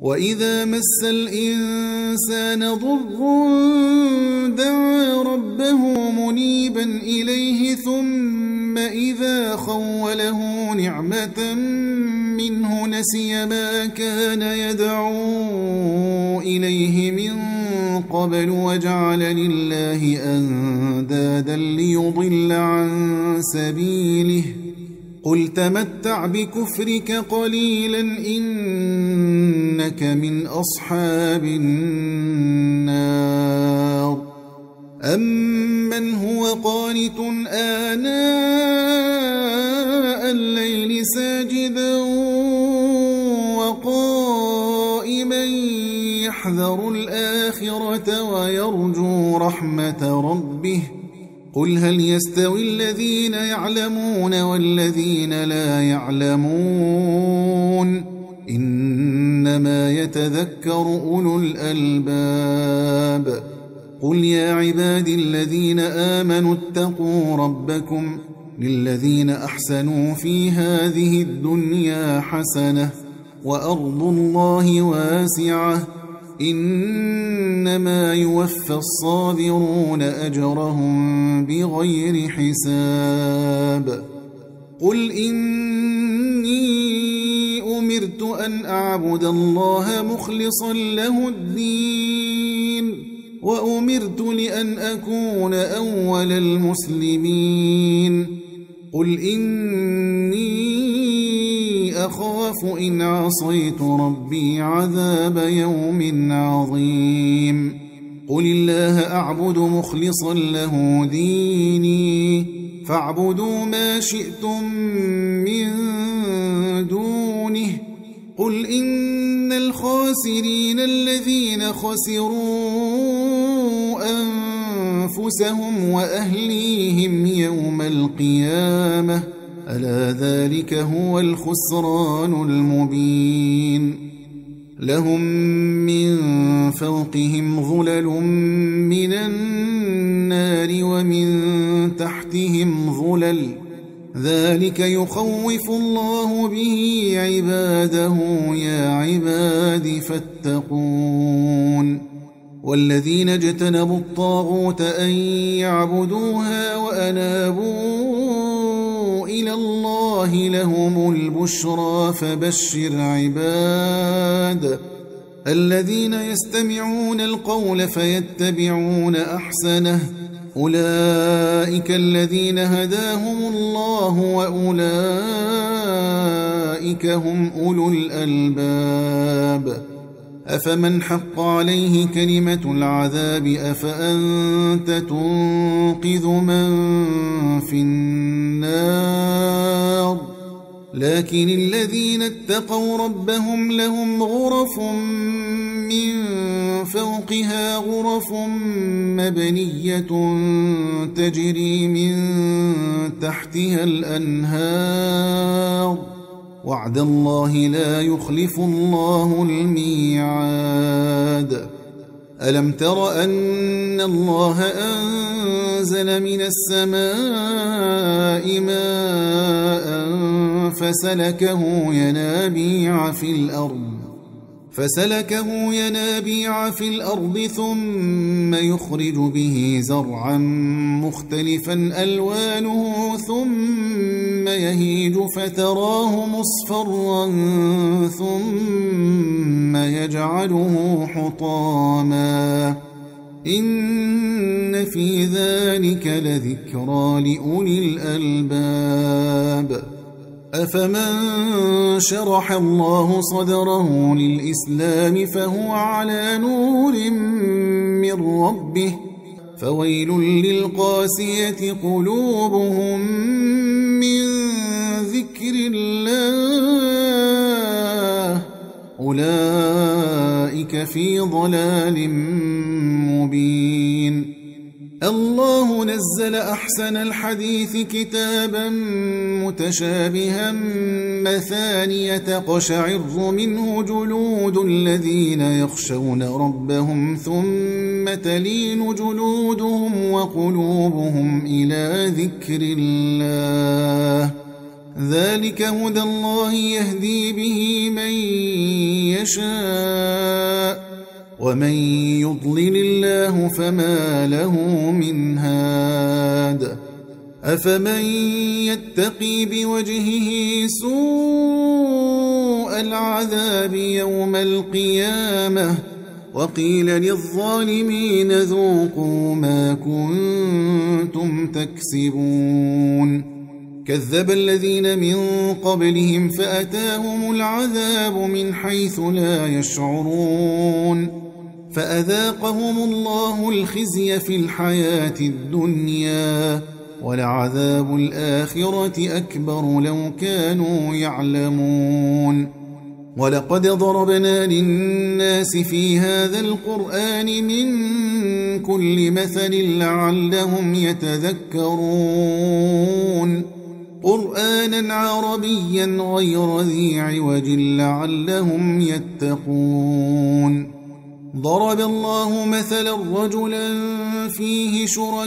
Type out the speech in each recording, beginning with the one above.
وإذا مس الإنسان ضر دعا ربه منيبا إليه ثم إذا خوله نعمة منه نسي ما كان يدعو إليه من قبل وجعل لله أندادا ليضل عن سبيله قل تمتع بكفرك قليلا إنك من أصحاب النار أمن هو قانت آناء الليل ساجدا وقائما يحذر الآخرة ويرجو رحمة ربه قل هل يستوي الذين يعلمون والذين لا يعلمون إنما يتذكر أولو الألباب قل يا عبادي الذين آمنوا اتقوا ربكم للذين أحسنوا في هذه الدنيا حسنة وأرض الله واسعة إنما يوفى الصابرون أجرهم بغير حساب قل إني أمرت أن أعبد الله مخلصا له الدين وأمرت لأن أكون أول المسلمين قل إني أخاف إن عصيت ربي عذاب يوم عظيم قل الله أعبد مخلصا له ديني فاعبدوا ما شئتم من دونه قل إن الخاسرين الذين خسروا أنفسهم وأهليهم يوم القيامة ألا ذلك هو الخسران المبين لهم من فوقهم ظلل من النار ومن تحتهم ظلل ذلك يخوف الله به عباده يا عباد فاتقون والذين اجتنبوا الطاغوت أن يعبدوها وأنابوا إلى الله لهم البشرى فبشر عباد الذين يستمعون القول فيتبعون أحسنه أولئك الذين هداهم الله وأولئك هم أولو الألباب أفمن حق عليه كلمة العذاب أفأنت تنقذ من في النار لكن الذين اتقوا ربهم لهم غرف من فوقها غرف مبنية تجري من تحتها الأنهار وعد الله لا يخلف الله الميعاد ألم تر أن الله أنزل من السماء ماء فسلكه ينابيع في الأرض ثم يخرج به زرعا مختلفا ألوانه ثم يهيج فتراه مصفرا ثم يجعله حطاما إن في ذلك لذكرى لأولي الألباب أفمن شرح الله صدره للإسلام فهو على نور من ربه فويل للقاسية قلوبهم من ذكر الله أولئك في ضلال مبين الله نزل أحسن الحديث كتابا متشابها مثانية تقشعر منه جلود الذين يخشون ربهم ثم تلين جلودهم وقلوبهم إلى ذكر الله ذلك هدى الله يهدي به من يشاء ومن يضلل الله فما له من هاد أفمن يتقي بوجهه سوء العذاب يوم القيامة وقيل للظالمين ذوقوا ما كنتم تكسبون كذب الذين من قبلهم فأتاهم العذاب من حيث لا يشعرون فأذاقهم الله الخزي في الحياة الدنيا ولعذاب الآخرة أكبر لو كانوا يعلمون ولقد ضربنا للناس في هذا القرآن من كل مثل لعلهم يتذكرون قرآنا عربيا غير ذي عوج لعلهم يتقون ضرب الله مثلا رجلا فيه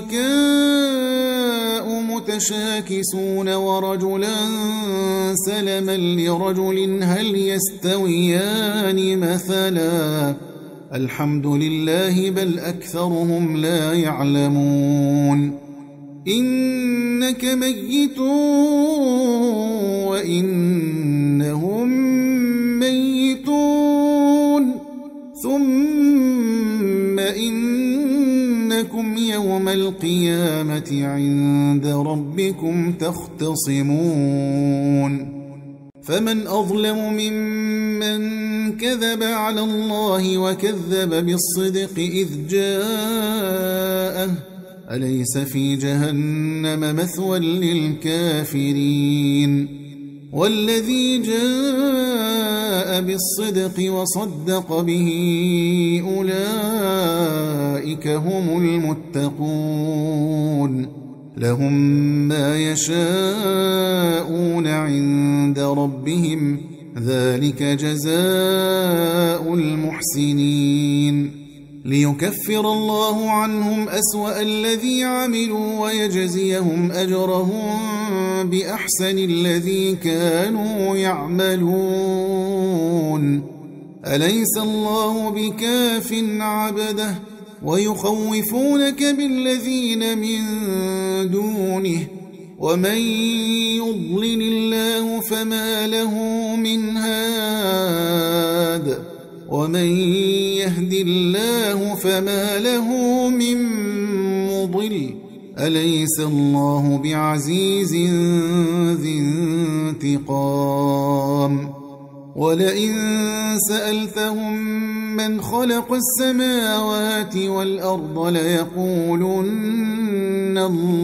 شركاء متشاكسون ورجلا سلما لرجل هل يستويان مثلا الحمد لله بل أكثرهم لا يعلمون إنك ميت وإنهم ميتون ثم إنكم يوم القيامة عند ربكم تختصمون فمن أظلم ممن كذب على الله وكذب بالصدق إذ جاءه أليس في جهنم مثوى للكافرين والذي جاء بالصدق وصدق به أولئك هم المتقون لهم ما يشاءون عند ربهم ذلك جزاء المحسنين ليكفر الله عنهم أسوأ الذي عملوا ويجزيهم أجرهم بأحسن الذي كانوا يعملون أليس الله بكاف عبده ويخوفونك بالذين من دونه ومن يضلل الله فما له من هاد ومن يهد الله فما له من مضل أليس الله بعزيز ذي انتقام ولئن سألتهم من خلق السماوات والأرض ليقولن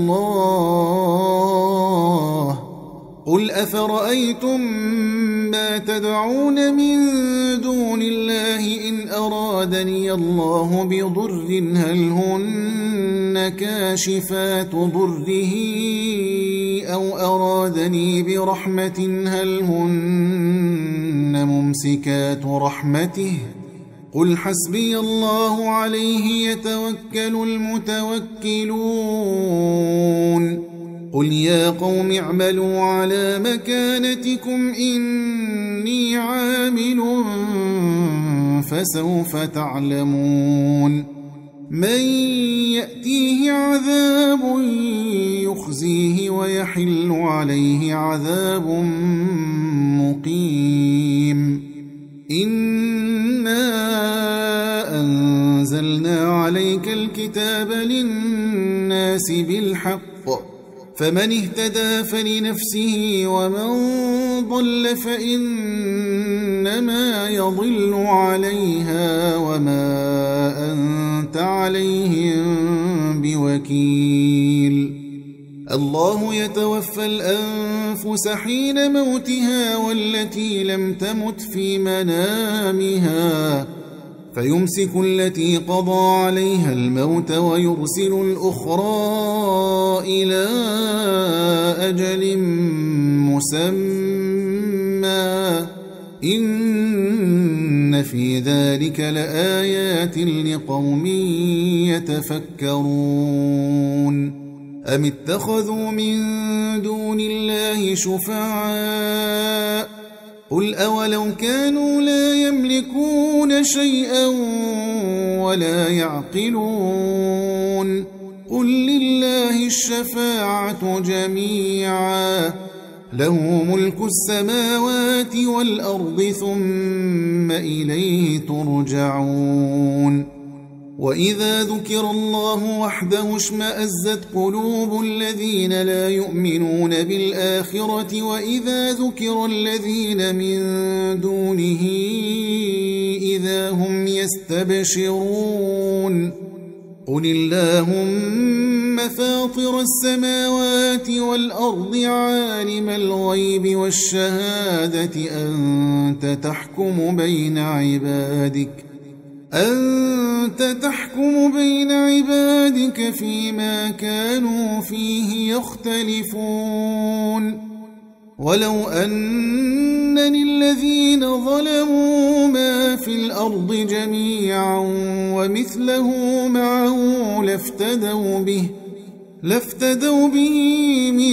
الله قل أفرأيتم ما تدعون من دون الله إن أرادني الله بضر هل هن كاشفات ضره أو أرادني برحمة هل هن ممسكات رحمته قل حسبي الله عليه يتوكل المتوكلون قل يا قوم اعملوا على مكانتكم إني عامل فسوف تعلمون من يأتيه عذاب يخزيه ويحل عليه عذاب مقيم إنا أنزلنا عليك الكتاب للناس بالحق فمن اهتدى فلنفسه ومن ضل فإنما يضل عليها وما أنت عليهم بوكيل الله يتوفى الأنفس حين موتها والتي لم تمت في منامها فيمسك التي قضى عليها الموت ويرسل الأخرى إلى أجل مسمى إن في ذلك لآيات لقوم يتفكرون أم اتخذوا من دون الله شفعاء قل أولو كانوا لا يملكون شيئا ولا يعقلون قل لله الشفاعة جميعا له ملك السماوات والأرض ثم إليه ترجعون وإذا ذكر الله وحده اشمأزت قلوب الذين لا يؤمنون بالآخرة وإذا ذكر الذين من دونه إذا هم يستبشرون قل اللهم فاطر السماوات والأرض عالم الغيب والشهادة أنت تحكم بين عبادك فيما كانوا فيه يختلفون ولو أن للذين ظلموا ما في الأرض جميعا ومثله معه لافتدوا به من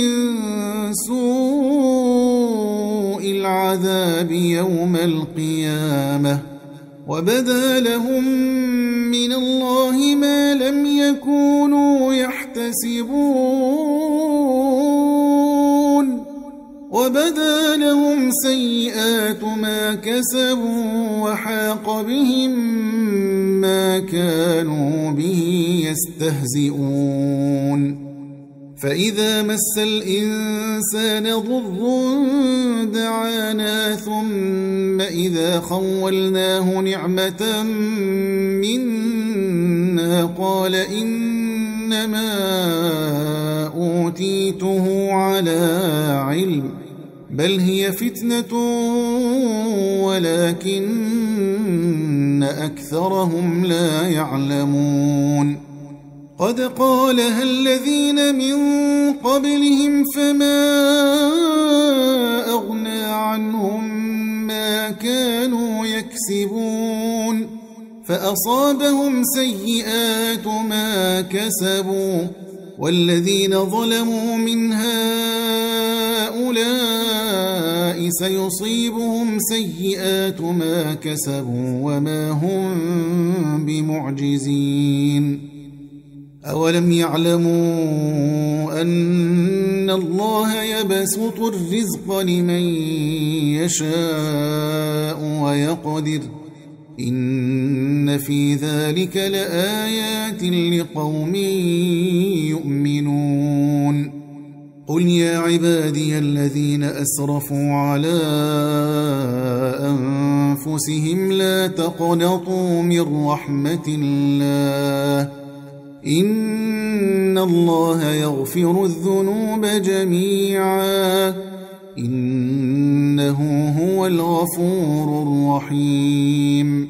سوء العذاب يوم القيامة وبدا لهم من الله ما لم يكونوا يحتسبون وبدا لهم سيئات ما كسبوا وحاق بهم ما كانوا به يستهزئون فإذا مس الإنسان ضر دعانا ثم إذا خولناه نعمة منا قال إنما أوتيته على علم بل هي فتنة ولكن أكثرهم لا يعلمون قد قالها الذين من قبلهم فما أغنى عنهم ما كانوا يكسبون فأصابهم سيئات ما كسبوا والذين ظلموا من هؤلاء سيصيبهم سيئات ما كسبوا وما هم بمعجزين أولم يعلموا أن الله يبسط الرزق لمن يشاء ويقدر إن في ذلك لآيات لقوم يؤمنون قل يا عبادي الذين أسرفوا على أنفسهم لا تقنطوا من رحمة الله إن الله يغفر الذنوب جميعا إنه هو الغفور الرحيم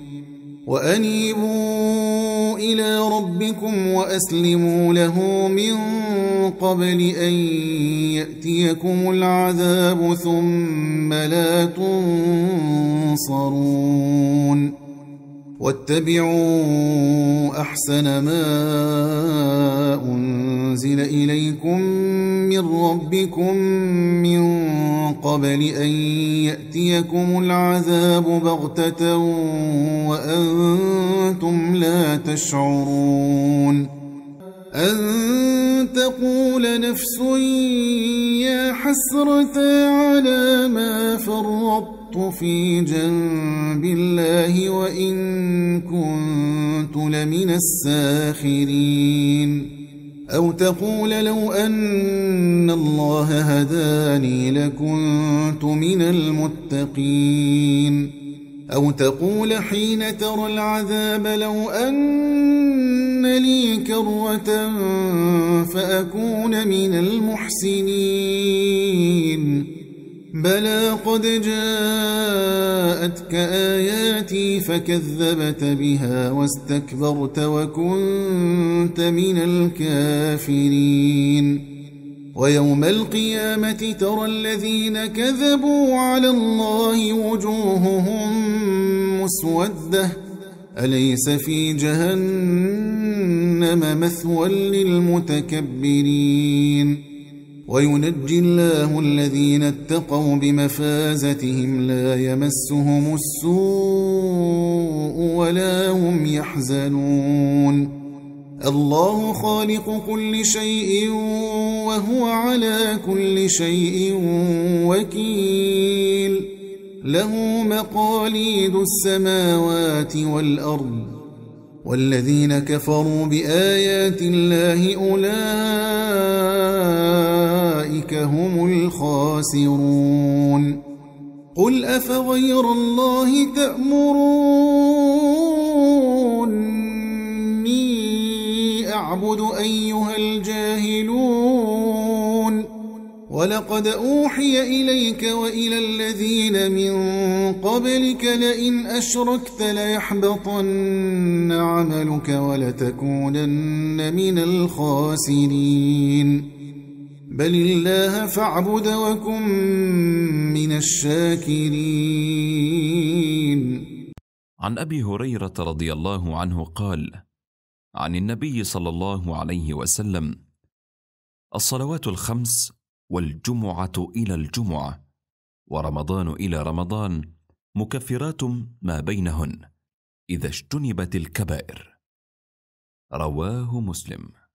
وأنيبوا إلى ربكم وأسلموا له من قبل أن يأتيكم العذاب ثم لا تنصرون واتبعوا أحسن ما أنزل إليكم من ربكم من قبل أن يأتيكم العذاب بغتة وأنتم لا تشعرون أن تقول نفس يا حسرة على ما فرطت في جنب الله وإن كنت لمن الساخرين أو تقول لو أن الله هداني لكنت من المتقين أو تقول حين ترى العذاب لو أن لي كرة فأكون من المحسنين بلى قد جاءتك آياتي فكذبت بها واستكبرت وكنت من الكافرين ويوم القيامة ترى الذين كذبوا على الله وجوههم مسودة أليس في جهنم جهنم مثوى للمتكبرين وينجي الله الذين اتقوا بمفازتهم لا يمسهم السوء ولا هم يحزنون الله خالق كل شيء وهو على كل شيء وكيل له مقاليد السماوات والأرض والذين كفروا بآيات الله أولئك هم الخاسرون قل أفغير الله تأمروني أعبد أيها الجاهلون ولقد أوحي إليك وإلى الذين من قبلك لئن أشركت ليحبطن عملك ولتكونن من الخاسرين بل الله فاعبد وكن من الشاكرين. عن أبي هريرة رضي الله عنه قال عن النبي صلى الله عليه وسلم: الصلوات الخمس والجمعة إلى الجمعة ورمضان إلى رمضان مكفرات ما بينهن إذا اجتنبت الكبائر. رواه مسلم.